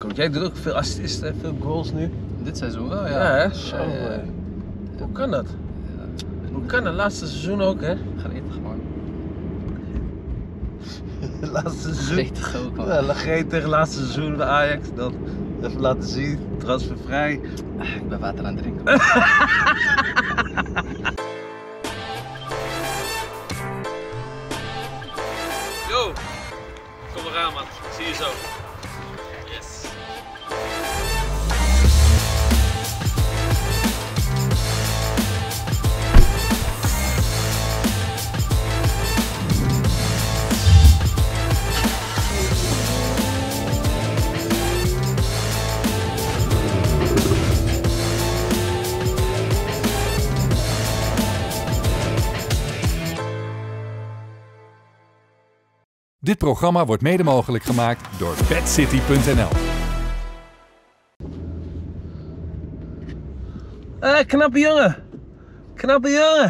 Want jij doet ook veel assisten, veel goals nu. Dit seizoen wel, ja. Ja, hè? Zo, hoe kan dat? Hoe kan dat? Laatste seizoen ook, hè? Gretig gewoon. Laatste seizoen. Gretig ook man. Ja, gretig, laatste seizoen bij Ajax. Dan even laten zien, transfervrij. Ik ben water aan het drinken. Yo, kom eraan man. Zie je zo. Yes. Dit programma wordt mede mogelijk gemaakt door BadCity.nl. Knappe jongen. Knappe jongen.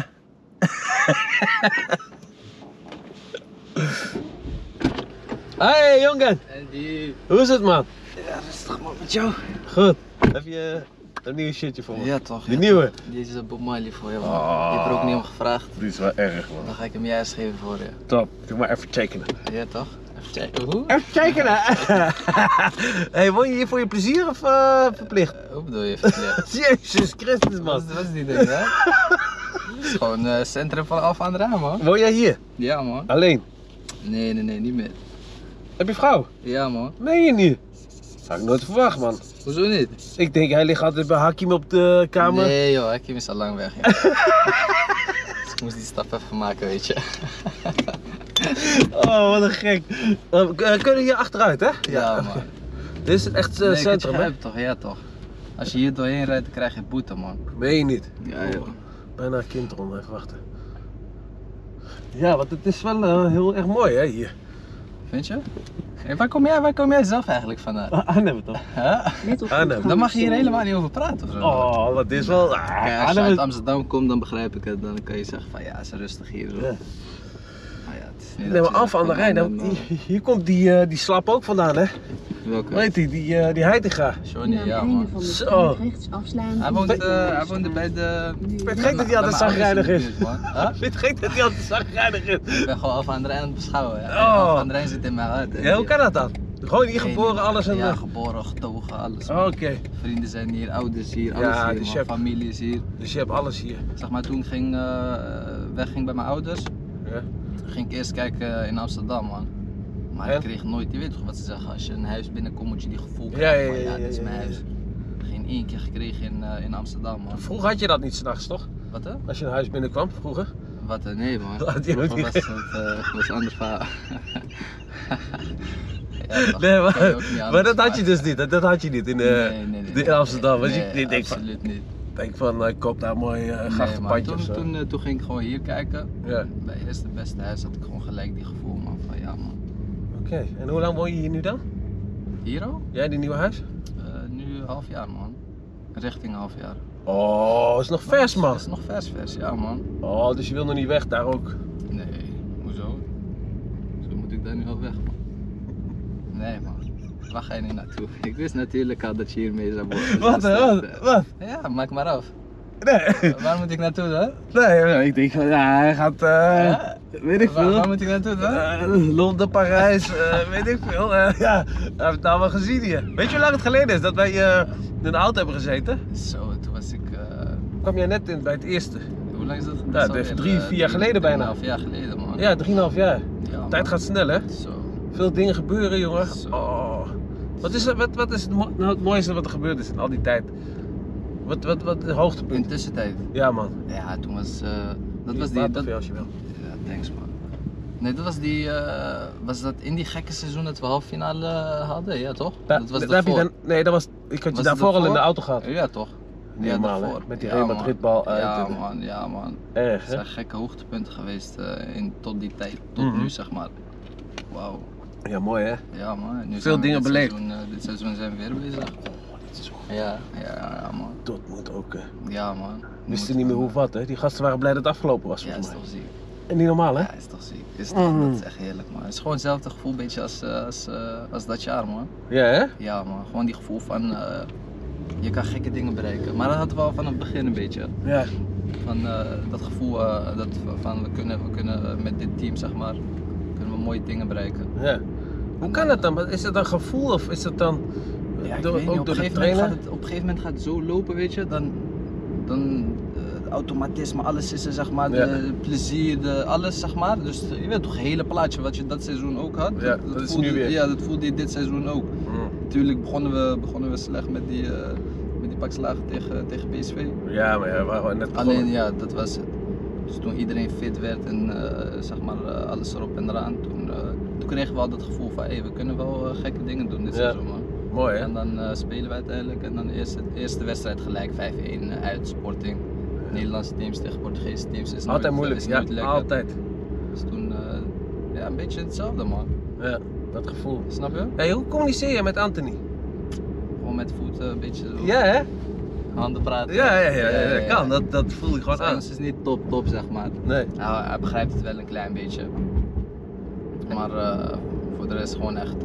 Hey jongen. En die... Hoe is het man? Ja, rustig man met jou. Goed. Heb je een nieuw shirtje voor me? Ja toch. De nieuwe? Die is Bob Marley voor je man. Oh. Je hebt er ook niet om gevraagd. Die is wel erg man. Dan ga ik hem juist geven voor je. Top. Doe maar even tekenen. Ja toch? Even checken. Hoe? Even tekenen! Hey, woon je hier voor je plezier of verplicht? Hoe bedoel je verplicht? Jezus Christus man. Wat is die ding hè? Het is gewoon het centrum van Alphen aan de Rijn man. Woon jij hier? Ja man. Alleen? Nee, niet meer. Heb je vrouw? Ja man. Meen je niet? Dat had ik nooit verwacht man. Hoezo niet? Ik denk hij ligt altijd bij Hakim op de kamer. Nee joh, Hakim is al lang weg. Ja. Dus ik moest die stap even maken weet je. Oh, wat een gek. Kunnen we hier achteruit, hè? Ja man. Dit is het echt Nee, centrum, hè? toch? Ja toch. Als je hier doorheen rijdt, dan krijg je boete man. Meen je niet? Ja joh. Bijna een kind eronder, even wachten. Ja, want het is wel heel erg mooi, hè, hier. Vind je? Hey, waar kom jij zelf eigenlijk vandaan? Arnhem toch? Huh? Arnhem. Daar mag je hier helemaal niet over praten of zo. Oh, wat is wel... Kijk, als je Arnhem uit is... Amsterdam komt, dan begrijp ik het. Dan kan je zeggen van ja, het is rustig hier zo. Ja. Maar ja, het is niet Nee, dat maar je Alphen aan de zegt Rijn, van, hier komt die slap ook vandaan, hè? Welke? Weet je, die Heitinga. Johnny, ja man. Zo. Rechts afslaan. Hij woonde bij de... Ik vind het gek dat hij altijd zagrijnig is. Huh? Ik vind het gek dat hij altijd zagrijnig is. Ik ben gewoon Alphen aan de Rijn aan het beschouwen. Ja. Oh. Alphen aan de Rijn zit in mijn hart. Ja, hoe kan dat dan? Gewoon hier geboren, alles en... Ja, geboren, getogen, alles. Oh, oké. Vrienden zijn hier, ouders hier, alles Ja, hier, dus man. je hebt- Familie is hier. Dus je hebt alles hier. Zeg maar, toen ik wegging bij mijn ouders, Ja. ging ik eerst kijken in Amsterdam, man. Maar En? ik kreeg nooit, je weet toch wat ze zeggen, als je een huis binnenkomt moet je die gevoel Ja, krijgen van ja, ja, dit is ja, mijn ja, huis. Geen één keer gekregen in Amsterdam, man. Vroeger had je dat niet s'nachts, toch? Wat hè? Als je een huis binnenkwam, vroeger. Wat nee man. Had je ook Vroeger niet was een ander verhaal. Ja, toch, Nee, kan je ook niet maar anders dat had je maken. dus niet. Dat had je niet in, Nee, in Amsterdam. Was nee, ik denk van, absoluut niet. ik koop daar een mooi Nee, maar grachtenpadje of zo. toen ging ik gewoon hier kijken. Ja. Bij het eerste beste huis had ik gewoon gelijk die gevoel man van ja man. Oké, en hoe lang woon je hier nu dan? Hier ook? Jij, die nieuwe huis? Nu half jaar man. Richting half jaar. Oh, is nog vers man. Dat is nog vers, ja man. Oh, dus je wil nog niet weg daar ook? Nee, hoezo? Zo moet ik daar nu al weg man. Nee man, waar ga je nu naartoe? Ik wist natuurlijk al dat je hiermee zou worden. Wat, Dus hè? dat, Wat? Ja, maak maar af. Nee. Waar moet ik naartoe dan? Nee, ik denk van ja, hij gaat, weet ik veel. Waar moet ik naartoe dan? Londen, Parijs, weet ik veel. Ja, hij heeft het nou wel gezien hier. Weet je hoe lang het geleden is dat wij in een auto hebben gezeten? Zo, toen was ik... Kwam jij net in bij het eerste? hoe lang is dat? Ja, dat is 3-4 jaar geleden bijna. 3,5 jaar geleden man. Ja, 3,5 jaar. Ja, man. Tijd gaat snel hè? Zo. Veel dingen gebeuren jongen. Zo. Oh. Wat is het mooiste wat er gebeurd is in al die tijd? Wat het In hoogtepunt? de tussentijd. Ja man. Ja, toen was... dat was Water die... voor jou als je wil. Ja, thanks man. Nee, dat was die... was dat in die gekke seizoen dat we halffinale hadden? Ja toch? Dat was daar heb je daarvoor. dan, nee, dat was, ik had je Was daarvoor het al in de daarvoor? auto gehad. Ja toch? Niet normaal, hè? daarvoor. Met die Real man. Madrid-bal uit Ja en- man, ja man. Erg Het hè? zijn gekke hoogtepunten geweest tot die tijd, tot Mhm. nu zeg maar. Wauw. Ja, mooi hè? Ja man, nu Veel zijn we dingen dit beleefd. seizoen, dit seizoen zijn we weer bezig. Dit is Ja man. Dortmund ook. Ja man. Wisten niet meer hoe of wat hè? Die gasten waren blij dat het afgelopen was Ja, volgens is mij. toch ziek. Niet normaal, hè? Ja, is toch ziek. Dat is echt heerlijk, man. Het is gewoon hetzelfde gevoel een beetje als dat jaar, man. Ja, hè? Ja, man. Gewoon die gevoel van je kan gekke dingen bereiken. Maar dat hadden we al van het begin een beetje. Ja. Van dat gevoel van we kunnen met dit team, zeg maar, kunnen we mooie dingen bereiken. Ja. Hoe kan dat dan? Is dat een gevoel of is dat dan Ja, ik door, weet niet, ook op door een de gegeven moment trainer? op een gegeven moment gaat het zo lopen, weet je, dan automatisme, alles is er, zeg maar, Ja. de plezier, alles, zeg maar. Dus je weet toch, het hele plaatje wat je dat seizoen ook had, Ja, dat is nu weer. Ja, dat voelde je dit seizoen ook. Natuurlijk begonnen we slecht met die pakslagen tegen PSV. Ja, maar ja, we waren net begonnen. Alleen ja, dat was het. Dus toen iedereen fit werd en zeg maar alles erop en eraan, toen kregen we al dat gevoel van hey, we kunnen wel gekke dingen doen dit Ja. seizoen, man. Mooi, hè? En dan spelen we uiteindelijk en dan eerste wedstrijd gelijk 5-1 uit Sporting. Nederlandse teams tegen Portugese teams is Altijd nooit, moeilijk, is ja, nooit lekker. altijd. Dus toen ja, een beetje hetzelfde, man. Ja, dat gevoel. Snap je? Hey, hoe communiceer je met Anthony? Gewoon met voeten een beetje zo Ja, hè? handen praten. Ja, kan. Dat voel ik gewoon Zijn aan. Engels is niet top, zeg maar. Nee. Nou, hij begrijpt het wel een klein beetje. Maar voor de rest gewoon echt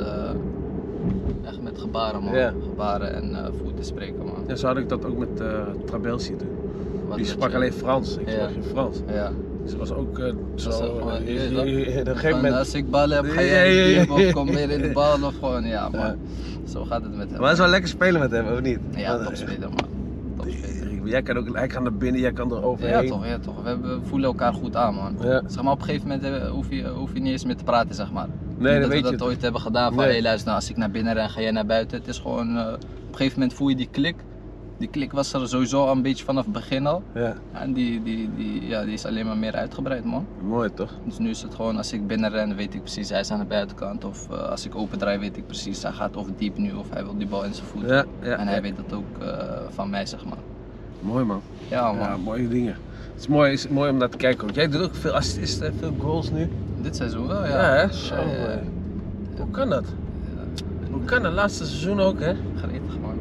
met gebaren, man. Ja. Gebaren en voeten spreken, man. Ja, zo had ik dat ook met Trabelsi doen. Wat Die dat sprak je- alleen Frans. Ik Ja. sprak geen Frans. Ja. Dus het was ook zo. Dat is ook gewoon, je weet op toch? een gegeven Van, moment. als ik ballen heb, ga Ja, jij ja, ja, diep of ja. kom weer in de bal of gewoon, ja, man. Ja. Zo gaat het met hem. Maar het is wel lekker spelen met hem, of niet? Ja, Want, topspeler, man. Topspeler. Jij kan ook, hij kan naar binnen, jij kan er overheen. Ja toch. We voelen elkaar goed aan, man. Ja. Zeg maar, op een gegeven moment hoef je niet eens meer te praten, zeg maar. Nee, Niet dat weet we je. dat ooit hebben gedaan van, Nee. hey, luister, nou, als ik naar binnen ren, ga jij naar buiten. Het is gewoon, op een gegeven moment voel je die klik. Die klik was er sowieso al een beetje vanaf het begin al. Ja, En die is alleen maar meer uitgebreid, man. mooi toch? Dus nu is het gewoon, als ik binnen ren, weet ik precies, hij is aan de buitenkant. Of als ik open draai, weet ik precies, hij gaat of diep nu of hij wil die bal in zijn voeten. Ja, En hij ja. weet dat ook van mij, zeg maar. Mooi man. Ja, man. Ja, mooie dingen. Het is mooi om naar te kijken. Want jij doet ook veel assists en veel goals nu. Dit seizoen wel, Ja, ja. hè? Zo. Hoe kan dat? Hoe kan dat? Laatste seizoen ook, hè? Gretig, man.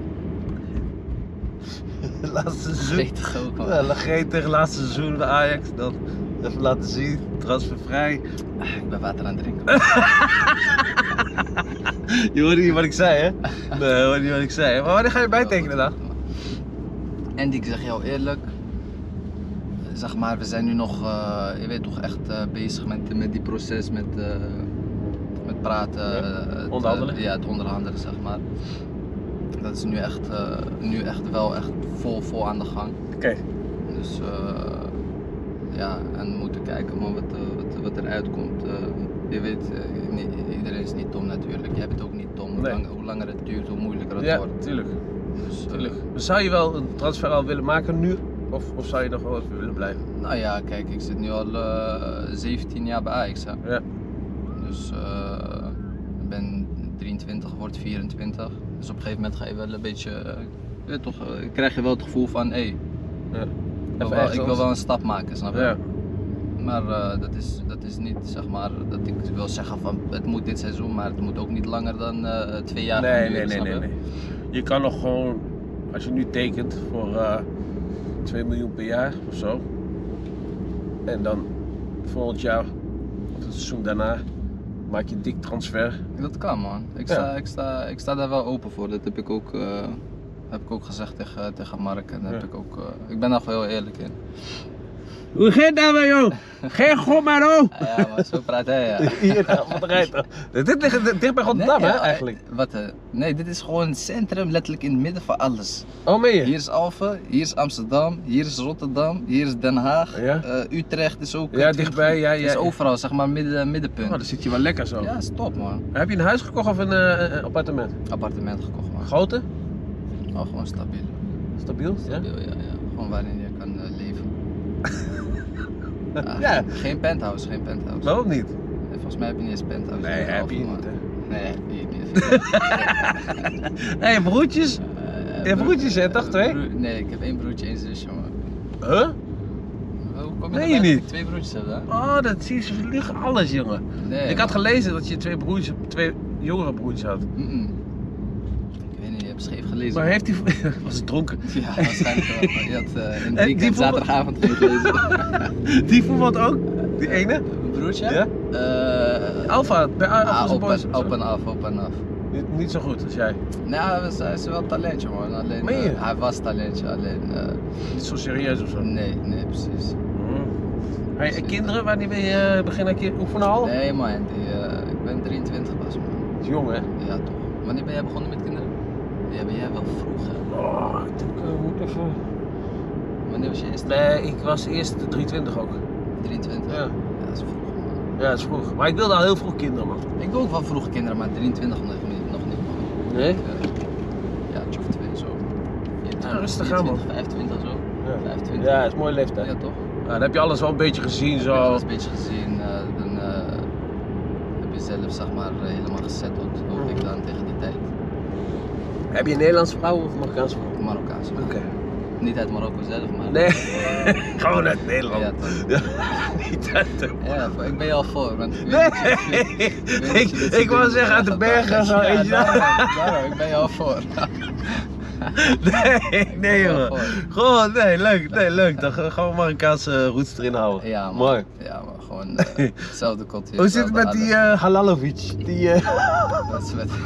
Laatste seizoen. Gretig ook, man. Ja, Lagretig, laatste seizoen bij Ajax. Dan even laten zien. Transfervrij. Ik ben water aan het drinken. Je hoorde niet wat ik zei, hè? Nee, je hoorde niet wat ik zei. Maar wanneer ga je bijtekenen dan? En ik zeg jou eerlijk, zeg maar, we zijn nu nog, je weet toch, echt bezig met die proces, met praten. Ja, het, onderhandelen. ja, het onderhandelen, zeg maar. Dat is nu echt wel echt vol aan de gang. Oké. Dus ja, en we moeten kijken man, wat eruit komt. Je weet, iedereen is niet dom natuurlijk. Jij bent ook niet dom. Nee. Hoe langer het duurt, hoe moeilijker het Ja, wordt. tuurlijk. Dus, tuurlijk. Zou je wel een transfer al willen maken nu? Of zou je nog wel even willen blijven? Nou ja, kijk, ik zit nu al 17 jaar bij Ajax. Hè. Ja. Dus ik ben 23, word 24. Dus op een gegeven moment ga je wel een beetje, je weet toch, krijg je wel het gevoel van, hé, Ja. ik wil wel een stap maken, snap je? Ja. Maar dat is niet, zeg maar, dat ik wil zeggen van, het moet dit seizoen, maar het moet ook niet langer dan 2 jaar gaan duren, snap je? Nee. Je kan nog gewoon, als je nu tekent voor 2 miljoen per jaar of zo. En dan volgend jaar, of het seizoen daarna, maak je een dik transfer. Dat kan man, ik sta daar wel open voor, dat heb ik ook gezegd tegen Mark en Ja. ik ben daar wel heel eerlijk in. Hoe gaat dat nou, joh? Geen god maar op! Ja, maar zo praat hij, ja. Hier, wat rijdt er? Dit ligt dicht bij Rotterdam, Nee, hè, ja, eigenlijk? Nee, dit is gewoon het centrum, letterlijk in het midden van alles. Oh, meen je? Hier is Alphen, hier is Amsterdam, hier is Rotterdam, hier is Den Haag, Ja. Utrecht is ook... 20 dichtbij, ja. Het is overal, zeg maar, middenpunt. Oh, dan zit je wel lekker zo. Ja, is top man. Heb je een huis gekocht of een appartement? Appartement gekocht man. Grote? Oh, gewoon stabiel. Stabiel? Ja? Stabiel, ja. Gewoon waarin je kan leven. Ja. Geen penthouse. Waarom niet? Volgens mij heb je niet eens penthouse. Nee, in heb je Alphen, niet, man. hè? Nee, heb je niet. Hé, broertjes? Je hebt broertjes, hè, toch? 2? Nee, ik heb 1 broertje, 1 zusje, man. Huh? Hoe kom je Nee, erbij dat niet. ik 2 broertjes heb, hè? Oh, dat zie je, ze liegen alles, jongen. Nee, Ik had man. gelezen dat je 2 broertjes, 2 jongere broertjes had. Ik weet niet, je hebt scheef gelezen. Maar man. heeft hij... was hij dronken? Ja, waarschijnlijk wel. Maar je had in En het die weekend voetbal- zaterdagavond geen gelezen. Die voetbalt ook? Die ene? Mijn broertje? Ja? Alpha, bij Alpha Boys. Op en af. Niet zo goed als jij. Nou, hij is wel talentje man. Alleen, Meen je? hij was talentje, alleen... Niet zo serieus of zo. nee, precies. Hey, en kinderen, wanneer wil je beginnen oefenen al? Nee man, ik ben 23 pas man. Dat is jong hè? Ja toch. Wanneer ben jij begonnen met kinderen? Ja, ben jij wel vroeg hè? Oh, ik denk, moet even... Wanneer was je eerst? Nee, ik was eerst 23 ook. 23? Ja. Ja, dat is vroeg man. Ja, dat is vroeg. Maar ik wilde al heel vroeg kinderen man. Ik wil ook wel vroeg kinderen, maar 23 nog niet man. Nee? Ja, tjof 2 zo. 24, Ja, rustig aan, man. 25 zo. Ja. 25. Ja, dat is een mooie leeftijd. Ja toch? Ja, dan heb je alles wel een beetje gezien Ik heb zo. alles een beetje gezien, dan heb je zelf zeg maar helemaal gesetteld, hoop ik dan tegen die tijd. Heb je een Nederlandse vrouw of Marokkaanse vrouw? Marokkaans. man. Oké. Niet uit Marokko zelf, maar... Nee, gewoon uit Nederland. Ja, toch. Ja, niet uit de... Ja, ik ben je al voor, want ik Nee, weet dat je ik wou zeggen uit de bergen of zo. Ja, weet je. daarom, ik ben je al voor. Nee Ja, jongen. voor. Gewoon, nee, leuk. Dan gewoon Marokkaanse roots erin houden. Ja, man. Mooi. Ja, maar gewoon hetzelfde cultuur. Hoe zit het met die Halalovic? Dat is met...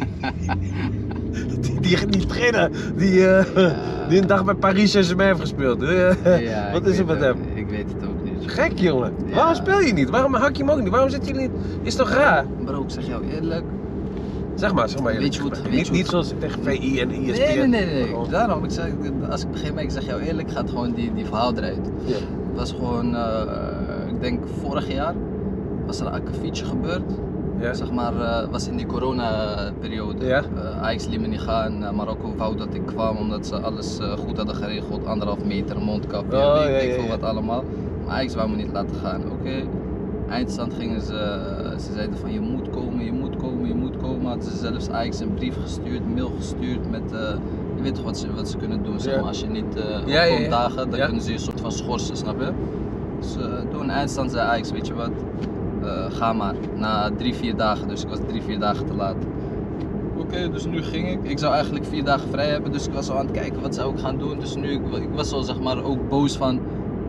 Die trainer die een dag bij Paris Saint-Germain heeft gespeeld. Ja, Wat ik is er weet met het- hem? Ik weet het ook niet. Gek jongen. Ja. Waarom speel je niet? Waarom hak je hem ook niet? Waarom zitten jullie niet? Is toch raar? Bro, ik zeg jou eerlijk. Zeg maar Weet eerlijk. je hoe het- weet Niet, je hoe niet zoals tegen VI en ESPN. Nee. Gewoon- Daarom, als ik begin met, ik zeg jou eerlijk, gaat gewoon die verhaal eruit. Ja. Het was gewoon, ik denk vorig jaar, was er een akkefietje gebeurd. Ja. Zeg maar, was in die corona-periode. Ja. Ajax liet me niet gaan. Marokko wou dat ik kwam omdat ze alles goed hadden geregeld. 1,5 meter, mondkapje, Oh, weet ik ja, veel ja. wat allemaal. Maar Ajax wou me niet laten gaan. Oké. Eindstand gingen ze zeiden van je moet komen. Hadden ze zelfs Ajax een brief gestuurd, mail gestuurd met, je weet toch wat ze kunnen doen. Zeg Ja. maar, als je niet Ja, ja, opkomt ja. dagen, dan Ja. kunnen ze je een soort van schorsen, snap je? Dus toen eindstand zei Ajax, weet je wat, ga maar. Na 3-4 dagen, dus ik was 3-4 dagen te laat. Oké, dus nu ging ik. Ik zou eigenlijk 4 dagen vrij hebben, dus ik was al aan het kijken wat zou ik gaan doen. Dus nu, ik was al zeg maar ook boos van,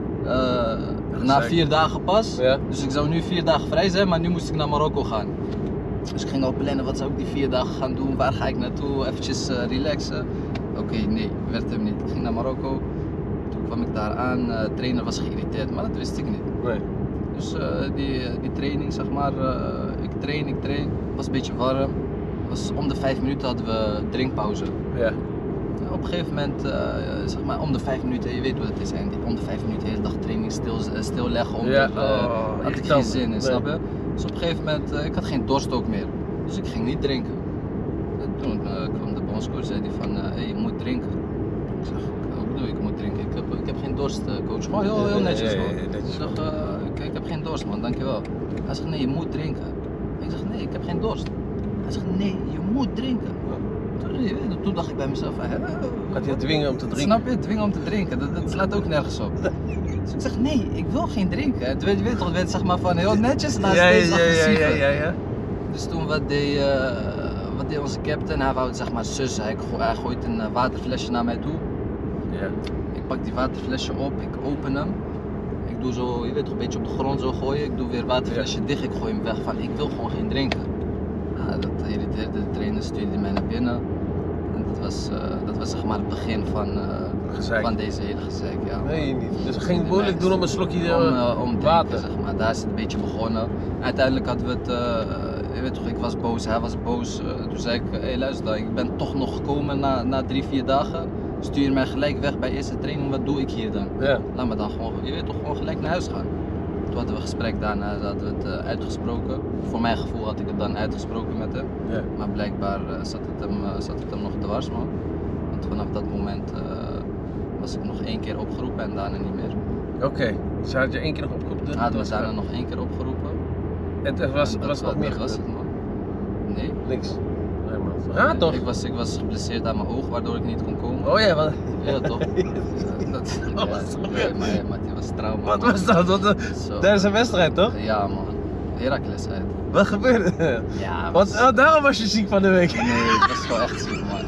na 4 dagen pas. Ja. Dus ik zou nu 4 dagen vrij zijn, maar nu moest ik naar Marokko gaan. Dus ik ging al plannen, wat zou ik die 4 dagen gaan doen, waar ga ik naartoe, eventjes relaxen. Oké, nee, werd hem niet. Ik ging naar Marokko, toen kwam ik daar aan, de trainer was geïrriteerd, maar dat wist ik niet. Nee. Dus die training, zeg maar, ik train, het was een beetje warm. Was om de 5 minuten hadden we drinkpauze. Ja. Op een gegeven moment, zeg maar, om de 5 minuten, je weet hoe het is, en om de 5 minuten de hele dag training stilleggen, Ja, had ik geen irritant. zin in, Nee. snap je? Dus op een gegeven moment, ik had geen dorst ook meer, dus ik ging niet drinken. Toen kwam de bondscoach, zei hij van, hey, je moet drinken. Ik zeg, wat bedoel je, ik moet drinken? Ik heb geen dorst, coach. Gewoon heel netjes, man. netjes. Ik zeg, ik heb geen dorst, man, dankjewel. Hij zegt, nee, je moet drinken. Ik zeg, nee, ik heb geen dorst. Hij zegt, nee, je moet drinken. Toen dacht ik bij mezelf, Gaat je dwingen om te drinken? snap je, dwingen om te drinken, dat slaat ook nergens op. Dus ik zeg, nee, ik wil geen drinken. Je weet toch, het werd zeg maar van heel netjes naar steeds agressiever. Ja. Dus toen wat deed onze captain, hij wou het zeg maar sussen. Hij gooit een waterflesje naar mij toe. Ja. Ik pak die waterflesje op, ik open hem. Ik doe zo, je weet toch, een beetje op de grond zo gooien. Ik doe weer het waterflesje dicht, ik gooi hem weg van, ik wil gewoon geen drinken. Dat irriteerde de trainer, stuurde mij naar binnen. En dat was zeg maar het begin van deze hele gezeik. Ja. Nee, niet. Dus het ging moeilijk doen om een slokje om water. drinken, zeg maar. Daar is het een beetje begonnen. Uiteindelijk hadden we het, je weet toch, ik was boos, hij was boos. Toen zei ik, hey, luister dan, ik ben toch nog gekomen na 3-4 dagen. Stuur mij gelijk weg bij eerste training, wat doe ik hier dan? Ja. Laat me dan gewoon, je weet toch, gewoon gelijk naar huis gaan. Toen hadden we een gesprek daarna, hadden we het uitgesproken. Voor mijn gevoel had ik het dan uitgesproken met hem. Ja. Maar blijkbaar zat het hem nog dwars, man. Want vanaf dat moment was ik nog 1 keer opgeroepen en daarna niet meer. Oké, dus had je 1 keer nog opgeroepen? Hadden we daarna nog 1 keer opgeroepen. En er was En nog meer dat was het, man. Nee. Niks. Nee, man. Raar toch? Ik was geblesseerd aan mijn oog, waardoor ik niet kon komen. Oh ja, wat, Ja, toch? Wat was dat weer? Maar die was trauma. wat man. was dat? Zo. Tijdens een wedstrijd toch? Ja, man. Heracles uit. Wat gebeurde? Ja, Want daarom was je ziek van de week. Nee, ik was gewoon echt ziek, man.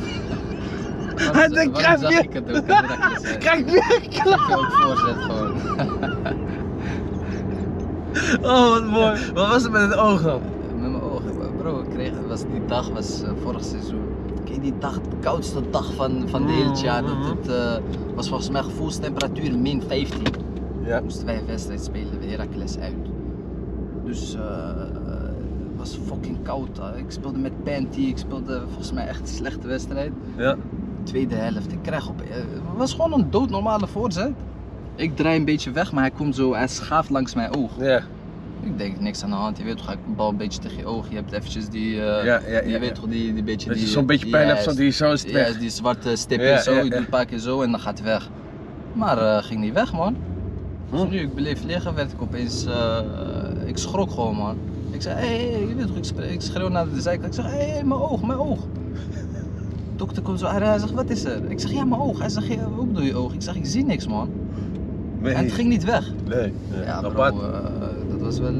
Hij denkt, krijg zag je- ik het ook, Heracles uit. Krijg weer Ik heb ook voorzet gewoon. Oh, wat mooi. Wat was het met het oog dan? Met mijn ogen, bro, die dag was vorig seizoen. Kijk, die dag, de koudste dag van het hele jaar. Het was volgens mij gevoelstemperatuur min 15. Ja. Moesten wij een wedstrijd spelen bij Heracles uit. Dus het was fucking koud. Ik speelde met Panty, ik speelde volgens mij echt een slechte wedstrijd. Ja. Tweede helft, ik krijg het was gewoon een doodnormale voorzet. Ik draai een beetje weg, maar hij schaaft langs mijn oog. Ja. Ik denk niks aan de hand, je weet toch, ga ik de bal een beetje tegen je oog, je hebt eventjes je weet toch, die beetje... Dat je zo'n beetje pijn hebt, zo die zo is het weg. Ja, die zwarte stipje zo, je doet een paar keer zo en dan gaat het weg. Maar ging niet weg, man. Dus nu ik bleef liggen, werd ik opeens, ik schrok gewoon, man. Ik zei, hey, je weet toch, ik schreeuw naar de zijkant, ik zeg, hey, mijn oog. Dokter komt zo aan, hij zegt, wat is er? Ik zeg, ja, mijn oog. Hij zegt, hoe bedoel je oog? Ik zeg, ik zie niks, man. Nee. En het ging niet weg. Nee. Ja, bro, apart. dat was wel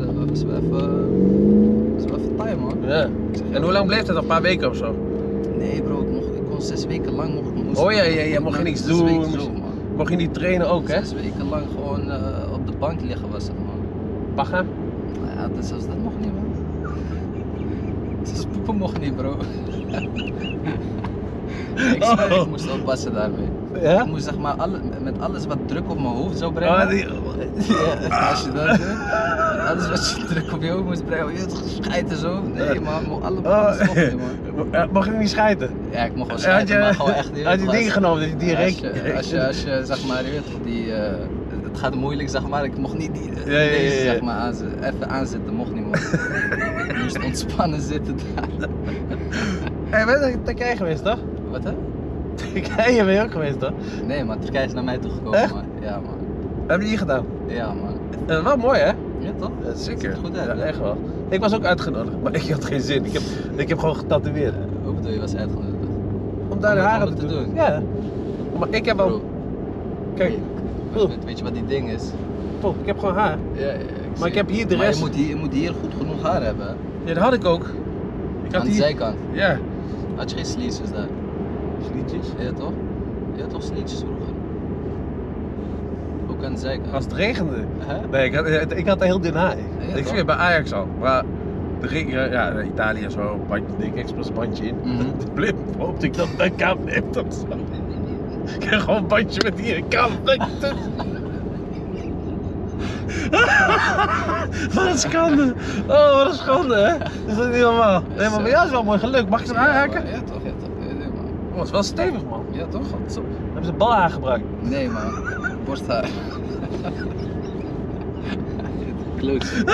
even time, man. Ja. En hoe lang bleef dat? Een paar weken of zo? Nee, bro, ik kon 6 weken lang Oh ja, mocht je niks doen. Zo, man. Mocht je niet trainen ook, hè? 6 weken lang gewoon op de bank liggen was het, man. Paga? Ja, zelfs dat mocht niet, man. Zelfs poepen mocht niet, bro. Ik moest oppassen daarmee. Ja? Ik moest zeg maar met alles wat druk op mijn hoofd zou brengen. Ja, als je dat doet, met alles wat je druk op je hoofd moest brengen, je toch schijten zo. Nee man, alles mocht niet, man. Mag je niet schijten? Ja, ik mocht wel schijten, maar gewoon echt niet. Had je dingen genomen dat je die als je zeg maar, je weet toch, het gaat moeilijk zeg maar, ik mocht niet deze zeg maar even aanzetten, mocht niet, man. Ik moest ontspannen zitten daar. Hé, ben je Turkije geweest, toch? Wat hè? Turkije ben je ook geweest, toch? Nee man, Turkije is naar mij toegekomen, Echt? man. Ja man. Heb je die gedaan? Ja man. Wel mooi, hè? Ja toch? Ja, zeker. Ziet er goed uit, Ja, hè? echt wel. Ik was ook uitgenodigd, maar ik had geen zin. Ik heb gewoon getatoeëerd. Hoe bedoel je, was uitgenodigd? Om daar de Om haren het te te doen. doen? Ja. Maar ik heb al... Bro, Kijk, weet je wat die ding is? toch, ik heb gewoon haar. Ja, Maar ik heb hier de maar rest. je moet hier goed genoeg haar hebben. Hè? Ja, dat had ik ook. Ik Aan de zijkant. Ja. Had je geen sleeves daar? Sliertjes. Ja toch? Je had toch sleeves vroeger? Ook aan de zijkant. Als het regende. Hè? Nee, ik had een heel dun haar. Ja, Ik toch? zie het bij Ajax al. Maar de ja, Italië zo, dik expres bandje in. Mhm. De blip hoopte ik dat het een kamer heeft of zo. Ik heb gewoon een bandje met hier een kamer. Wat een schande! Oh, wat een schande, hè? Dat is niet normaal. Nee, maar bij jou is wel mooi gelukt. Mag ik ze aanraken? Ja toch, ja toch. Ja, man. Oh, het is wel stevig, man. Ja toch? Zo. Hebben ze balhaar gebruikt? Nee man, borsthaar. Klootzak.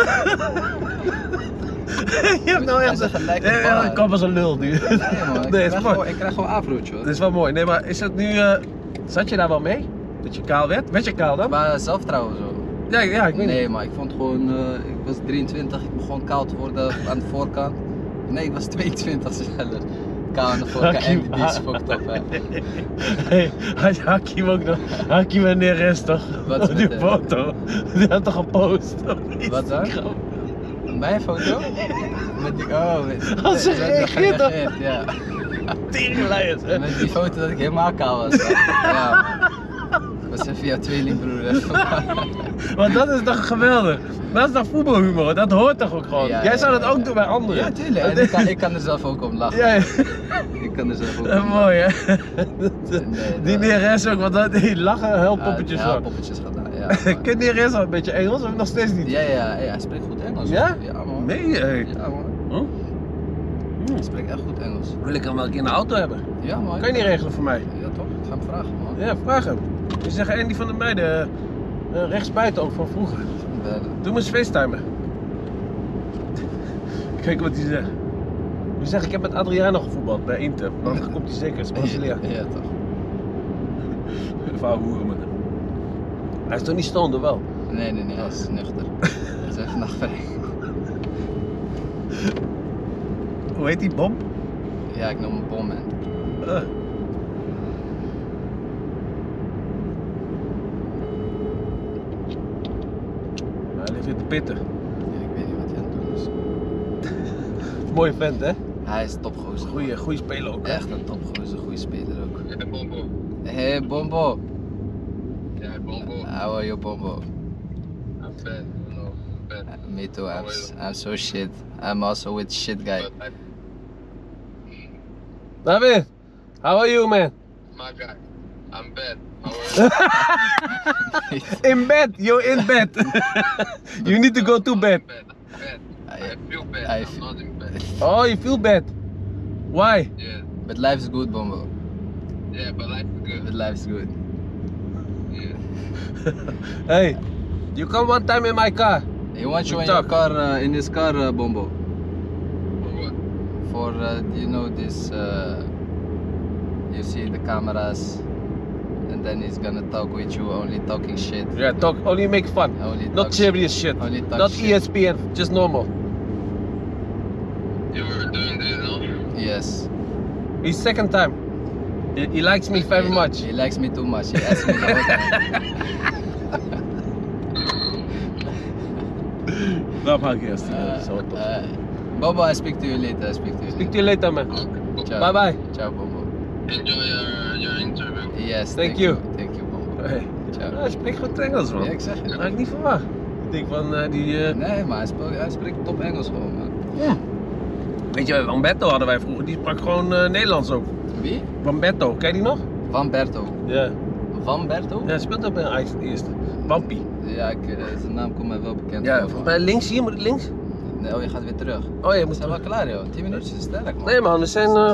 Je hebt nou Hij echt zegt gelijk een ja, balhaar. ik kom als een lul nu. Nee man, Nee, is mooi. ik krijg gewoon afrootje hoor. Dit is wel mooi. Nee, maar is het nu... zat je daar wel mee? Dat je kaal werd? Werd je kaal dan? Maar zelfvertrouwen zo. Ja, ik weet niet. Nee, maar ik vond gewoon, ik was 23, ik begon kaal te worden aan de voorkant. Nee, ik was 22 zelfs. Kaal aan de voorkant en die is fucked up, hè. Hey, had Hakim ook nog? Hakim en Neres toch? Wat is Die met foto. Die had toch gepost? Wat dan? Mijn foto? Met die, Als ze reageert dan. ja. Teringleiers, hè? Met die foto dat ik helemaal kaal was. Ja. Dat was even jouw tweelingbroer. Want dat is toch geweldig? Dat is toch voetbalhumor? Dat hoort toch ook gewoon? Ja, Jij zou ja, dat ook ja. doen bij anderen? Ja, tuurlijk. En ik kan er zelf ook om lachen. Ja, ja. Ik kan er zelf ook om lachen. Mooi hè? Nee, Die Neres ook, want die lachen helpoppetjes ja, van. poppetjes gedaan, ja. Kent Neres al een beetje Engels of nog steeds niet? Ja, hij spreekt goed Engels. Ja? Ja, man. Nee, hey. Ja, man. Hij spreekt echt goed Engels. Wil ik hem wel een keer in de auto hebben? Ja, man. Kan je niet regelen voor mij? Ja, toch? Ik ga hem vragen, man. Ja, vraag hem. Je zegt Andy van der Meijden, rechtsbuiten ook van vroeger. Doe me eens facetimen. Kijk wat hij zegt. Je zegt, ik heb met Adriano gevoetbald bij Inter. Dan komt hij zeker, is Braziliaan. Ja, toch. Even ouwe hoeren met hem. Hij is toch niet stonden wel? Nee, hij is nuchter. Hij is even vandaag vrij. Hoe heet die bom? Ja, ik noem hem Bom, man. Hij ligt weer te pitten. Ja, ik weet niet wat hij aan het doen is. Mooie vent hè? Hij is topgozer. Goeie speler ook. Echt een topgozer, goede speler ook. Hey Bombo. Hey Bombo. Ja, Bombo. How are you Bombo? I'm fat, you know. bad. Me too. How are you? I'm so shit. I'm also with shit guy. But David, how are you, man? my guy, I'm bad. How are you? In bed, you're in bed. You need to go to bed. Bad. Bad. I- I feel bad. I I'm f- not in bed. Oh, you feel bad. Why? Yeah. But life is good, Bombo. Yeah, but life is good. But life is good. Yeah. Hey, you come one time in my car. He wants you We in your talk. car, in his car, Bombo. For what? For you know this. You see the cameras, and then he's gonna talk with you, only talking shit. Yeah, talk. Only make fun. Only Not talk serious shit. Only talk Not shit. ESPN. Just normal. You were doing this, no? Yes. His second time. He likes me very much. He likes me too much. He asks me the whole time. Dat maak ik eerst. Bobo, I speak to you later. I speak to you Speak later. to you later, man. Okay. Ciao. Bye bye. Ciao, Bobo. Enjoy your interview. Yes. Thank you. Thank you, Bobo. Hey. Ciao. Hij spreekt goed Engels, man. Ja, ik zeg Dat het. had ik niet verwacht. Ik denk van die... Nee, maar hij spreekt top Engels gewoon, man. Weet je, Wamberto hadden wij vroeger. Die sprak gewoon Nederlands ook. Wie? Wamberto, ken je die nog? Wamberto. Ja. Wamberto? Ja, hij speelt ook bij Ajax het eerste. Wampie. Ja, zijn naam komt mij wel bekend Ja, voor. volgens mij links hier, moet ik links? Nee, oh, je gaat weer terug. Oh ja, je We moet zijn wel klaar, joh. 10 minuutjes is sterk, man. Nee man, we zijn Ja.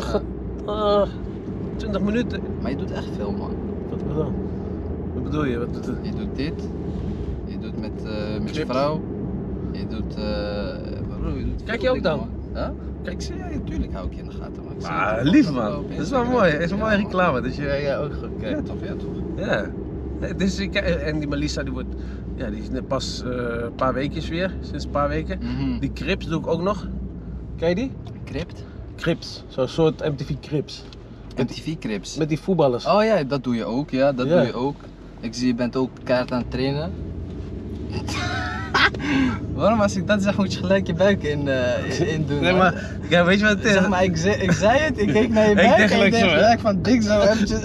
20 minuten. Maar je doet echt veel, man. Wat bedoel je? Wat doet het? Je doet dit. Je doet met je Clips. vrouw. Je doet... bro, je doet Kijk veel je ook dingen, dan? man. Huh? Kijk, zie Ja, tuurlijk hou ik je in de gaten, man. Ik zie het Ah, toch lief ook man. op Dat is wel Instagram. mooi. Het is een Ja, mooie man. reclame dat je ook goed Ja, kijkt. toch, ja, toch. Ja. Nee, dus en die Melissa die wordt, ja, die is net pas een paar weekjes weer, sinds een paar weken. Mhm. Die Crips doe ik ook nog. Ken je die? Crypt? Crips, zo'n soort MTV Crips. MTV Crips. Met die voetballers. Oh ja, dat doe je ook, ja, dat Ja. doe je ook. Ik zie je bent ook kaart aan het trainen. Waarom als ik dat zeg moet je gelijk je buik in doen? Nee, man? maar ja, weet je wat het is? Zeg maar, ik zei het, ik keek naar je Ik buik deed en gelijk ik zo, denk hè? gelijk van dik zo eventjes.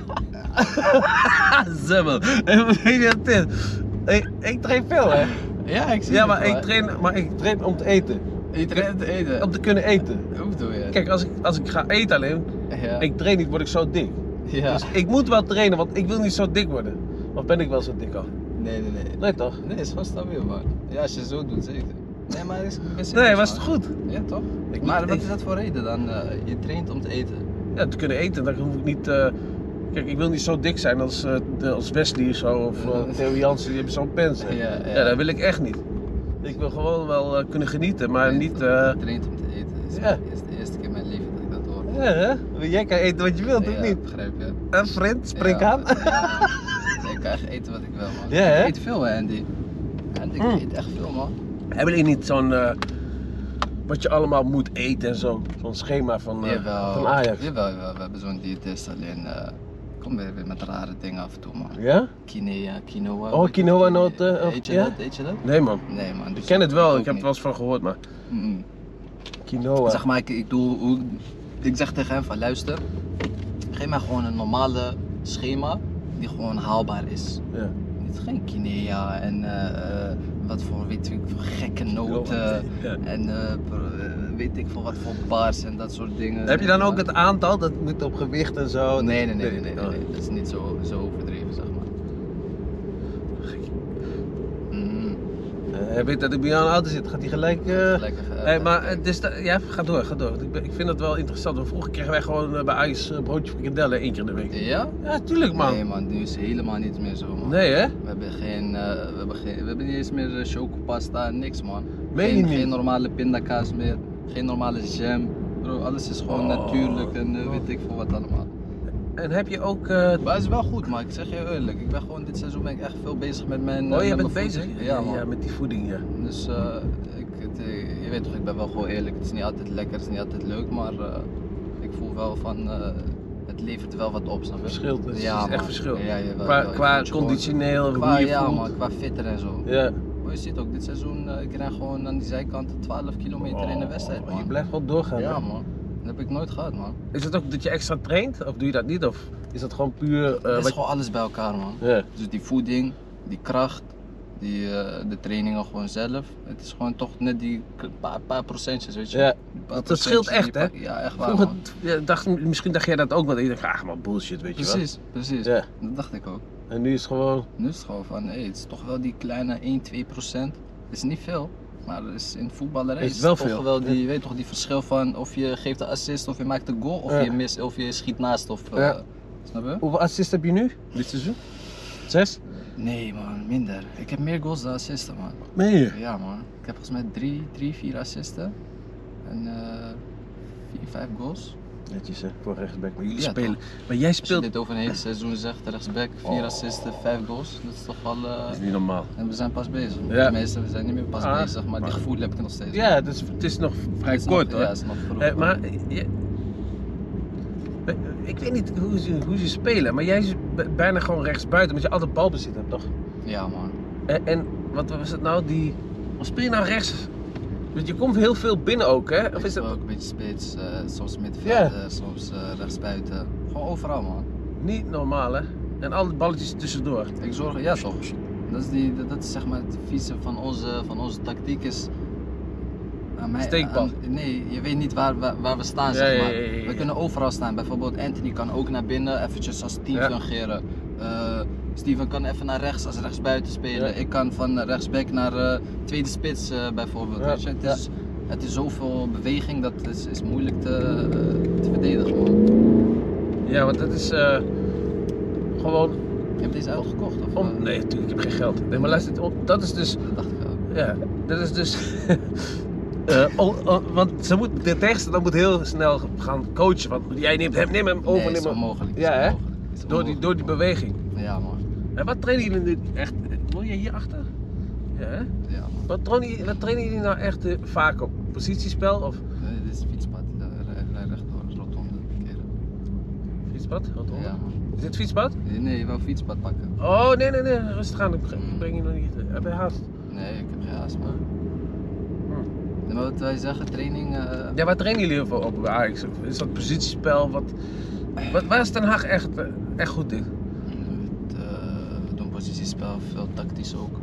Zemmel. Weet je wat het is? Ik train veel hè. Ja, ik zie Ja, het maar ik train om te eten. Je traint te eten. Om te kunnen eten. Hoe bedoel je? Kijk, als ik ga eten alleen, Ja. ik train niet, word ik zo dik. Ja. Dus ik moet wel trainen, want ik wil niet zo dik worden. Of ben ik wel zo dik al? Nee. Nee toch? Nee, is gewoon stabiel, man. Ja, als je zo doet, zeker. Nee, maar ik ben serieus, Nee, was man. het goed? Ja, toch? Ik Maar niet- wat ik- is dat voor reden dan? Je traint om te eten. Ja, te kunnen eten, dan hoef ik niet... Kijk, ik wil niet zo dik zijn als Wesley of zo, of Theo Jansen, die hebben zo'n pens. Ja. Dat wil ik echt niet. Ik wil gewoon wel kunnen genieten, maar niet... Je traint om te eten. Het is ja. de eerste keer in mijn leven dat ik dat hoor. Ja, hè? Jij kan eten wat je wilt, of Ja, niet? begrijp je. Een vriend, spring Ja, aan. ja. Nee, ik kan echt eten wat ik wil, man. Ja, hè? Ik eet veel, hè, Andy. Andy, ik eet echt veel, man. Hebben jullie niet zo'n... wat je allemaal moet eten en zo? Zo'n schema van Ajax? Jawel. We hebben zo'n diëtist, alleen... kom weer met rare dingen af en toe, man. Ja? Quinoa. Oh, quinoa-noten, of- Eet je ja? dat? Eet je dat? Nee man. Nee, man. Ik dus ken het wel, ook ik heb er niet. wel eens van gehoord, maar... Mm. Quinoa. Zeg maar, ik doe hoe ik zeg tegen hem van luister, geef mij gewoon een normale schema die gewoon haalbaar is. Ja. Niet geen quinoa en wat voor weet ik voor gekke noten Ja. en weet ik voor wat voor bars en dat soort dingen. Heb je dan ook het aantal, dat moet op gewicht en zo? Nee, Oh. dat is niet zo overdreven, zeg maar. Mm. Hij weet dat ik bij jou in de auto zit, gaat hij gelijk... Gelijk even, Hey, maar kijken. het is ja, ga door. Ik vind het wel interessant, want vroeger kregen wij gewoon bij Ajax broodje frikandellen 1 keer in de week. Ja? Ja, tuurlijk man. Nee man, nu is het helemaal niet meer zo, man. Nee, hè? We hebben niet eens meer chocopasta, niks man. Meen je niet? Geen normale pindakaas meer, geen normale jam. Bro, alles is gewoon Oh. natuurlijk en weet ik veel wat allemaal. En heb je ook... Maar het is wel goed, maar ik zeg je eerlijk, ik ben gewoon dit seizoen ben ik echt veel bezig met mijn oh, je met bent mijn bezig? voeding. Ja man. Ja, met die voeding, ja. Dus je weet toch, ik ben wel gewoon eerlijk. Het is niet altijd lekker, het is niet altijd leuk, maar ik voel wel van het levert wel wat op, snap je? Verschilt, het is echt man. verschil. Ja, jawel, Qua, jawel. Ik qua voel het gewoon. conditioneel, Qua, hoe je ja voelt. man, qua fitter en zo. Ja. Maar je ziet ook, dit seizoen, ik ren gewoon aan die zijkanten 12 kilometer in de wedstrijd, Oh, man. je blijft gewoon doorgaan. Ja hè? man, dat heb ik nooit gehad, man. Is het ook dat je extra traint, of doe je dat niet? Of is dat gewoon puur... Het is wat... gewoon alles bij elkaar, man. Ja. Dus die voeding, die kracht, de trainingen gewoon zelf. Het is gewoon toch net die paar procentjes, weet je. Ja, Paar dat scheelt procentjes echt, die hè? Ja, echt waar, Vroeger, man. misschien dacht jij dat ook wel. Ik dacht, ach man, bullshit, weet je wel. Precies. Ja. Dat dacht ik ook. En nu is het gewoon... Nu is het gewoon van, het is toch wel die kleine 1-2%. Het is niet veel, maar er is in voetballerij Is het wel toch veel. wel die, je weet toch, die verschil van of je geeft de assist of je maakt de goal of Ja. je mist of je schiet naast of... Ja. Snap je? Hoeveel assists heb je nu, dit seizoen? 6? Nee man, minder. Ik heb meer goals dan assisten man. Meen je? Ja man, ik heb volgens mij 4 assisten en 4-5 goals. Netjes hè, voor rechtsback. Maar jullie Ja, spelen... toch? Maar jij Als je speelt... dit over een hele seizoen zegt, rechtsback, 4 assisten, 5 goals, dat is toch wel... Dat is niet normaal. En we zijn pas bezig. Ja. Tenminste, we zijn niet meer pas Ah, bezig, maar die maar- gevoel heb ik nog steeds. Ja, het is nog vrij Het is kort nog, hoor. Ja, het is nog vroeg. Maar ik weet niet hoe ze spelen, maar jij is bijna gewoon rechtsbuiten, omdat je altijd balbezit hebt, toch? Ja man. En wat was het nou? Wat speel je nou rechts? Want je komt heel veel binnen ook, hè? Of Ik is speel dat ook een beetje spits, soms middenvelden, soms rechtsbuiten. Gewoon overal man. niet normaal, hè? En alle balletjes tussendoor. Ik zorg, ja toch. Dat is zeg maar het vieze van onze tactiek is... Steekbal. Nee, je weet niet waar we staan, Ja, zeg maar. ja. We kunnen overal staan. Bijvoorbeeld Anthony kan ook naar binnen, eventjes als team Ja. fungeren. Steven kan even naar rechts als rechtsbuiten spelen. Ja. Ik kan van rechtsback naar tweede spits bijvoorbeeld. Ja. Weet je? Het is zoveel beweging dat het is moeilijk te verdedigen man. Ja, want dat is gewoon... Je hebt deze uitgekocht of? Nee, natuurlijk, ik heb geen geld. Nee, maar luister, dat is dus... Dat dacht ik ook. Ja, dat is dus... want de tegenstander moet heel snel gaan coachen. Want jij neemt hem over. Nee, is neem hem- onmogelijk. Ja, is hè? onmogelijk. Is Door die onmogelijk, man. beweging. Ja man. En wat trainen jullie nu echt? Woon je hier achter? Ja, hè? Ja man. Wat trainen jullie nou echt vaak op? Positiespel of Nee, dit is fietspad. Rij rechtdoor, rotonde keren. fietspad? Wat Ja man. Is dit fietspad? Nee, je wou fietspad pakken. Oh, nee, rustig aan. Ik breng je nog niet. Heb je haast? Nee, ik heb geen haast man. Nee, maar wat wij zeggen, training... Ja, waar trainen jullie voor op bij Ajax? Is dat positiespel? Waar is Den Haag echt goed in? We doen positiespel, veel tactisch ook.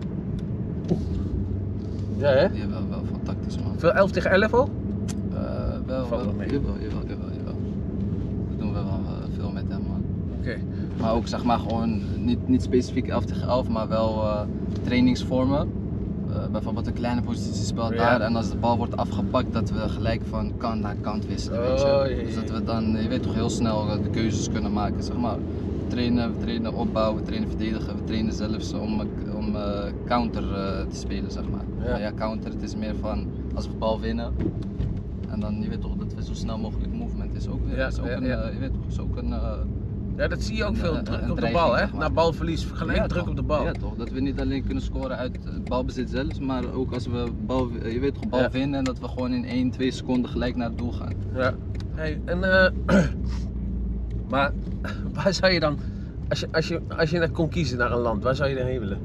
Ja, hè? Ja, wel veel tactisch man. Veel 11 tegen 11 ook? Wel, Valt wel mee. jawel. We doen wel veel met hem man. Oké. Maar ook zeg maar gewoon, niet specifiek 11 tegen 11, maar wel trainingsvormen. Bijvoorbeeld een kleine positiespel Ja. daar en als de bal wordt afgepakt dat we gelijk van kant naar kant wisselen, weet je. Oh, ja. Dus dat we dan, je weet toch heel snel de keuzes kunnen maken, zeg maar. We trainen opbouwen, we trainen verdedigen, we trainen zelfs om counter te spelen, zeg maar. Ja. Maar ja, counter, het is meer van als we de bal winnen en dan, je weet toch dat we zo snel mogelijk movement is ook weer, Ja, is ook ja, een, ja. je weet toch, is ook een... Ja, dat zie je ook Een, veel een druk op de dreiging, bal, hè? zeg maar. Na balverlies, gelijk Ja, druk toch. op de bal. Ja toch, dat we niet alleen kunnen scoren uit het balbezit zelfs, maar ook als we je weet toch, bal Ja. winnen en dat we gewoon in 1, 2 seconden gelijk naar het doel gaan. Ja. Hey, en maar waar zou je dan, als je kon kiezen naar een land, waar zou je dan heen willen?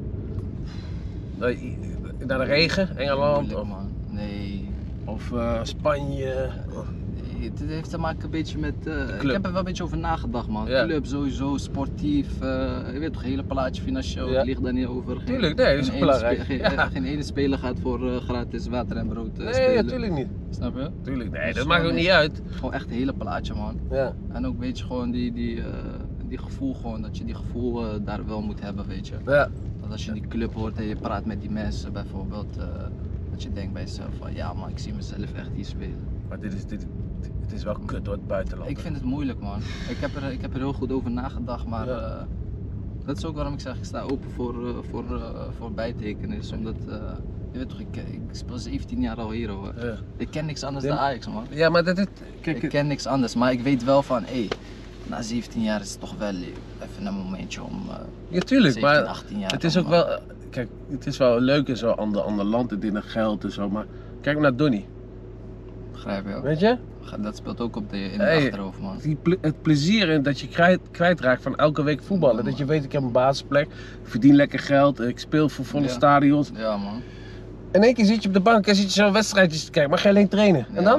Naar de regen, Engeland Moeilijk, of, man. Nee. of Spanje? Nee, het heeft te maken een beetje met. Ik club. heb er wel een beetje over nagedacht, man. Ja. Club sowieso, sportief. Je weet toch, hele plaatje financieel. Ja. Het ligt daar niet over. Tuurlijk, nee, dat is ook ene belangrijk. Geen ene speler gaat voor gratis water en brood Nee, spelen. natuurlijk niet. Snap je? Tuurlijk, nee, Dus dat maakt ook gewoon niet uit. Gewoon echt het hele plaatje, man. Ja. En ook weet je gewoon die gevoel gewoon, dat je die gevoel daar wel moet hebben, weet je. Ja. Dat als je die club hoort en je praat met die mensen bijvoorbeeld, dat je denkt bij jezelf van ja man, ik zie mezelf echt hier spelen. Maar het is wel kut door het buitenland. Ik vind het moeilijk man. Ik heb er heel goed over nagedacht, maar Ja. dat is ook waarom ik zeg ik sta open voor bijtekenen. Is omdat, je weet toch, ik speel 17 jaar al hier hoor. Ja. Ik ken niks anders Ja. dan Ajax man. Ja, maar kijk, Ik ken niks anders, maar ik weet wel van hé, na 17 jaar is het toch wel even een momentje om ja, tuurlijk, 17, maar 18 jaar het is om, ook wel, kijk, het is wel leuk in zo'n ander land, het in het geld en zo, maar kijk naar Donny, begrijp je ook. weet je? Dat speelt ook in het Hey, achterhoofd man. Het plezier in dat je kwijtraakt van elke week voetballen. Ja, Dat je man. weet, ik heb een basisplek, ik verdien lekker geld, ik speel voor volle Ja. stadions. Ja man. In één keer zit je op de bank en zit je zo'n wedstrijdjes te kijken, mag je alleen trainen. En Ja, dan? man.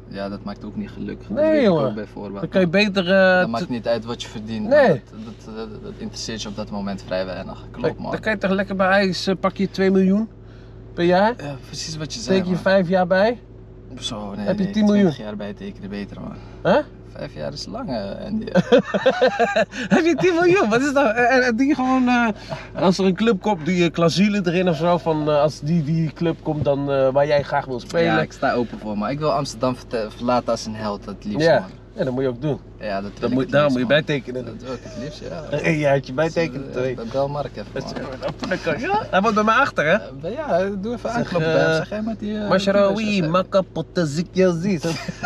Ja, dat maakt ook niet gelukkig. Nee, dat weet ik jongen. ook bij voorbaat. Dan kan je beter... Dat maakt niet uit wat je verdient. Nee. Dat interesseert je op dat moment vrij weinig. Klopt, man. Dan kan je toch lekker bij Ajax, pak je 2 miljoen per jaar? Ja, precies wat je zei, Teken je man. 5 jaar bij? Zo, nee, Heb je nee, 10 miljoen? 20 jaar bij tekenen beter, man. Huh? 5 jaar is lang, Andy. Heb je 10 miljoen? Wat is dat? En die gewoon, als er een club komt, doe je clausule erin of zo, van als die club komt dan waar jij graag wil spelen. Ja, ik sta open voor, maar ik wil Amsterdam verlaten als een held, het liefst, Ja. man. Ja, dat moet je ook doen. Ja, dat wil ik het Daar liefst, moet je man. bijtekenen. Dat wil ik het liefst, ja. Een jaartje bijtekenen, twee. Bel Mark even, man. Ja, hij wordt bij mij achter, hè? Ja, doe even aankloppen bij hem. Zeg jij met die... Masharawi, makapotte zikjazies.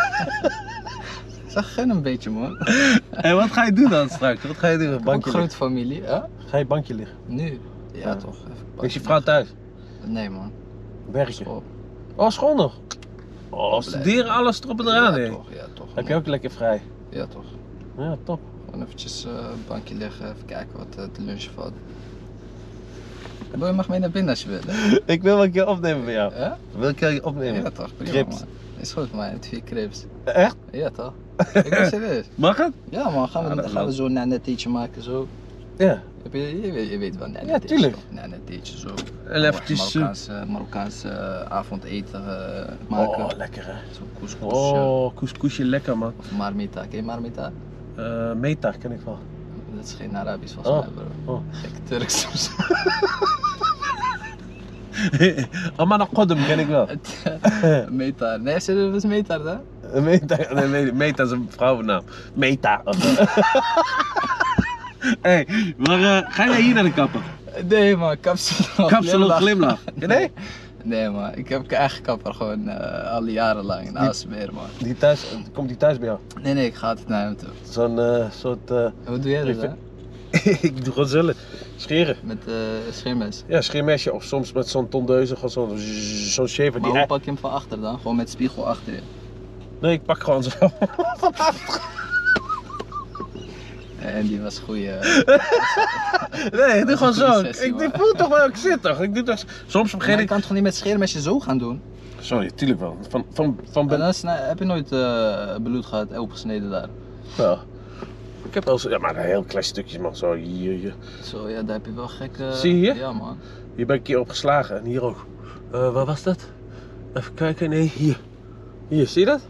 Zeg, gun een beetje, man. En wat ga je doen dan straks? Wat ga je doen? Een Ook bankje liggen? grote familie, hè? Ga je bankje liggen? Nu? Ja, Ja. toch. Even Is je vrouw thuis? Nee, man. Werk je? School. Oh, school nog? Oh, studeren, alles erop en eraan, hè? Ja, toch. Ja, toch. Heb je ook lekker vrij? Ja, toch. Ja, top. Gewoon eventjes een bankje liggen, even kijken wat te lunchen valt. Boy, je mag mee naar binnen als je wil, hè? Ik wil wel een keer opnemen bij jou. Ja? Wil ik een keer opnemen? Ja, toch. Prima, Crips. man. Is goed, man. 2 crips. Echt? Ja, toch. Ik ben serieus. Mag het? Ja, man. Ja, dat Gaan we wel. zo een nanetteetje maken, zo. Ja. Je weet wel, Ja, tuurlijk. Nanetetje, zo. En eventjes... Marokkaanse avondeten maken. Oh, lekker hè. Zo'n couscousje. Oh, couscousje lekker man. Of marmita. Ken je marmita? Meta ken ik wel. Dat is geen Arabisch volgens mij, bro. Oh. Gek Turks of zo. Amana Kodem ken ik wel. Metar. Nee, serieus, wat is metar dan? Meta, nee, Meta is een vrouwennaam. Meta. Hey, maar ga jij hier naar de kapper? Nee man, kapsalon. Kapsalon glimlach. Nee? Nee man, ik heb een eigen kapper gewoon al jarenlang in Aalsmeer man. Komt die thuis bij jou? Nee, ik ga altijd naar hem toe. Zo'n soort... En wat doe jij dan? ik doe gewoon zullen. Scheren. Met scheermes. Ja, scheermesje of soms met zo'n tondeuze, gewoon zo'n shaver Maar die... hoe pak je hem van achter dan? Gewoon met spiegel achter je? Nee, ik pak gewoon zo. En die was goeie. Nee, ik doe gewoon zo. sessie, Ik man. voel toch wel, ik zit toch. Ik doe toch... Soms Maar begin je ik... kan toch niet met scheermesje zo gaan doen? Sorry, tuurlijk wel. Van En dan heb je nooit bloed gehad, opgesneden daar? Ja. Ik heb wel zo... Ja, maar een heel klein stukje man. Zo hier. Zo, ja, daar heb je wel gekke... Zie je hier? Ja man. Hier ben ik een keer op geslagen en hier ook. Waar was dat? Even kijken, nee, hier. Hier, zie je dat?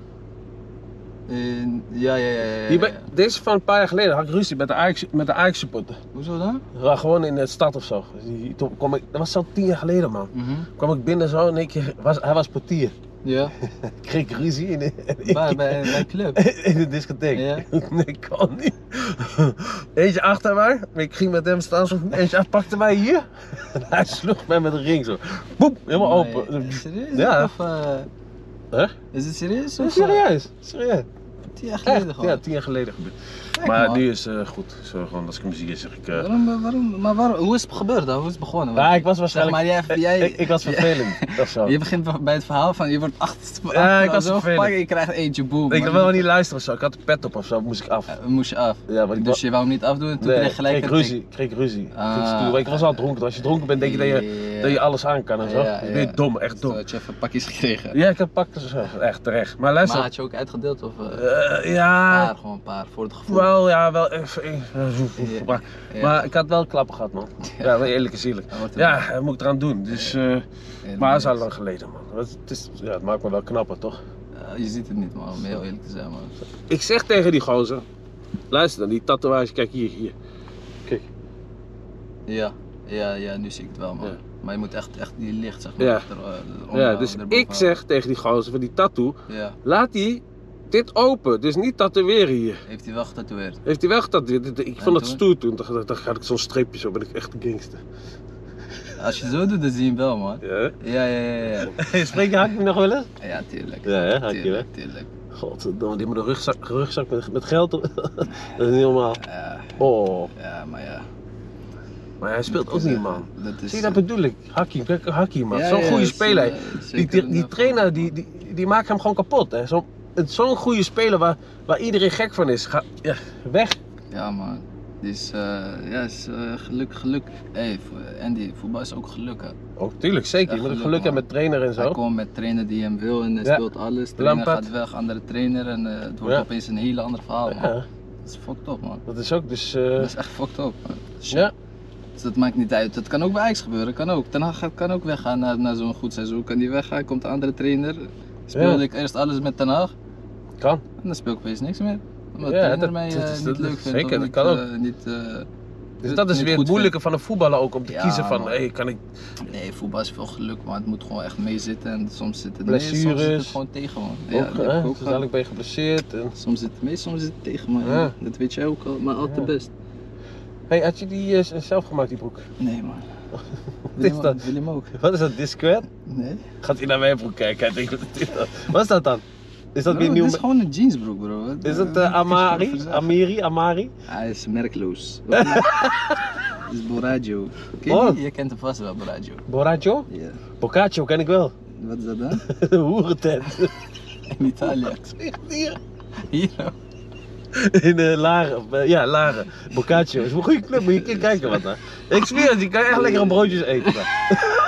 Ja. Deze is van een paar jaar geleden, had ik ruzie met de Ajax supporter. Hoezo dan? We waren gewoon in de stad of zo. Toen kwam ik, dat was zo 10 jaar geleden man. Kwam ik binnen zo en hij was portier. Ja. Ik kreeg ruzie Bij een club? in de discotheek. Ja. Nee, ik kon niet. Eentje achter mij, ik ging met hem staan, eentje pakte mij hier. En hij sloeg mij met een ring zo. Boep, helemaal Nee, open. Serieus? Ja. Of, Huh? is het serieus? Ja, Of, serieus. 10 jaar geleden Echt? gewoon? Ja, 10 jaar geleden gebeurd. Kijk, Maar man. nu is goed. Zo, gewoon als ik muziek is, zeg ik. Waarom? Hoe is het gebeurd dan? Hoe is het begonnen? Ja, ik was Zeg waarschijnlijk. maar, jij... Ik was vervelend. Of zo. Je begint bij het verhaal van je wordt achter Ja, ik was zo vervelend. gepakt en je krijgt eentje boem. Ik wil niet luisteren of zo. Ik had de pet op of zo, moest ik af. Moest je af. Ja, maar ik Dus je wou hem niet afdoen en toen nee, kreeg je gelijk kreeg een ruzie. Kreeg ruzie. Ah. Ging stoer. Ik was al dronken. Als je dronken bent, denk je dat je alles aan kan en zo. Ja, Dus ben je dom, echt Toen dom. had je even pakjes gekregen. Ja, ik heb pakken zo. Echt terecht. Maar Maar luister. had je ook uitgedeeld of Ja. gewoon een paar voor het gevoel? Wel, ja, wel even. Ja. Maar, Ja. maar ik had wel klappen gehad, man. Ja, wel eerlijk is eerlijk. Dat wordt er Ja, dat moet ik eraan doen. Dus, maar dat is al niks. lang geleden, man. Het maakt me wel knapper, toch? Je ziet het niet man, om heel eerlijk te zijn man. Ik zeg tegen die gozer, luister dan, die tatoeage, kijk hier. Kijk. Ja, nu zie ik het wel man. Ja. Maar je moet echt die licht zeg maar Ja. eronder, Ja, dus erboven ik zeg tegen die gozer van die tattoo, Ja, laat die dit open, dus niet tatoeëren hier. heeft hij wel getatoeëerd? Heeft hij wel getatoeëerd? Ik En vond het toen? stoer toen, dan had ik zo'n streepje zo, ben ik echt een gangster. Als je zo doet, dan zie je hem wel man. Ja? Ja. Spreek je Hakkie nog wel eens? Ja, tuurlijk. Ja, hè, Hakkie, hè? Tuurlijk. Godverdomme, die met een rugzak met geld, dat is niet normaal. Oh, Ja, maar ja. maar hij speelt ook niet, man. Dat is, Zie je, dat bedoel ik. Hakkie, man. Ja, Zo'n ja, goede dat is, speler. zeker Die een, trainer, die maakt hem gewoon kapot. Hè. Zo'n goede speler waar iedereen gek van is. Weg. Ja man. Dus ja, is geluk. Hey, Andy, voetbal is ook geluk hè. Oh, tuurlijk, zeker. Je moet Geluk, geluk hebben man. met trainer en Hij zo. komt met trainer die hem wil en hij Ja. speelt alles. Trainer Lampard. gaat weg, andere trainer en het wordt Ja. opeens een heel ander verhaal man. Ja, Dat is fucked up man. dat is ook dus... Dat is echt fucked up man. ja. Dus dat maakt niet uit. Dat kan ook bij Ajax gebeuren, kan ook. Ten Hag kan ook weggaan na zo'n goed seizoen. Kan die weggaan, komt een andere trainer. Speelde ik eerst alles met Ten Hag Kan. en dan speel ik opeens niks meer. Omdat Ja, de trainer dat- mij dat is- niet dat- leuk vindt. zeker, of dat niet, kan ook. Dus dat is niet weer het goed moeilijke van een voetballer ook, om te Ja, kiezen van, man. hey, kan ik... Nee, voetbal is veel geluk, maar het moet gewoon echt meezitten en soms zit het mee, soms zit Blessures. het gewoon tegen man. Ook, dat heb ik hè? ook Dus gehad. dadelijk ben je geblesseerd. En... Soms zit het mee, soms zit het tegen man. Ja. Dat weet jij ook al, maar altijd Ja. best. Hey, had je die zelf gemaakt, die broek? Nee man. Wat is dat? Wil je hem ook? Wat is dat, Discord? Nee. Gaat hij naar mijn broek kijken? Hij denkt, wat is dat? Wat is dat dan? Is dat Bro, weer nieuw? dit is gewoon een jeansbroek bro. Is dat Amari? Amari? Hij is merkloos. Dit is Boraggio. Ken je Oh. die? Je kent hem vast wel, Boraggio. Boraggio? Ja. Boccaccio ken ik wel. Wat is dat dan? Hoerentent. In Italië. Hier. Hier. In Laren. Ja, Laren. Boccaccio. Is een goede club, moet je een keer kijken wat daar. Ik zweer het, je kan echt lekkere broodjes eten daar.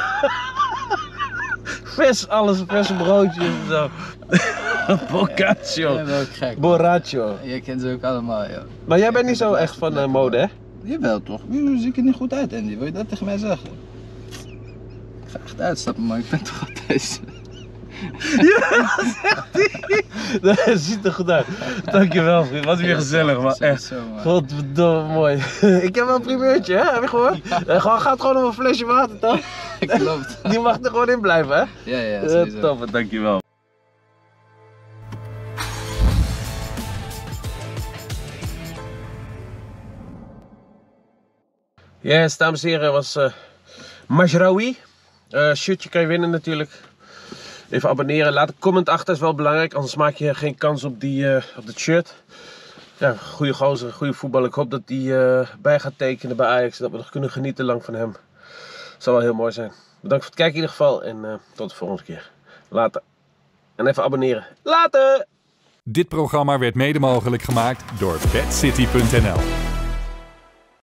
Vers, alles, verse broodjes en zo. Boccaccio. Ja, wel gek. Boraggio. Je kent ze ook allemaal, ja. Maar jij bent niet zo echt van mode, hè? Jawel toch? Nu zie ik er niet goed uit, Andy. Wil je dat tegen mij zeggen? Ik ga echt uitstappen, maar ik ben toch wel thuis. Dat ziet er goed uit. Dankjewel, vriend. Wat weer gezellig, maar echt. Zo, man. Godverdomme mooi. Ik heb wel een primeurtje, hè? Heb je gehoord? Gaat gewoon om een flesje water, toch? Klopt. Die mag er gewoon in blijven, hè? Ja, sowieso. Top, dankjewel. Yes, dames en heren, was Majraoui. Shirtje kan je winnen natuurlijk. Even abonneren, laat een comment achter, is wel belangrijk, anders maak je geen kans op, op het shirt. Ja, goede gozer, goede voetballer. Ik hoop dat hij bij gaat tekenen bij Ajax, dat we nog kunnen genieten lang van hem. Zou wel heel mooi zijn. Bedankt voor het kijken in ieder geval en tot de volgende keer. Later. En even abonneren. Later! Dit programma werd mede mogelijk gemaakt door BadCity.nl.